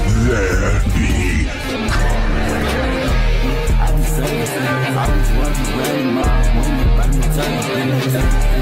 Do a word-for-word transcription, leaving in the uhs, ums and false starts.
There be I was saying, I was running, running my when you back to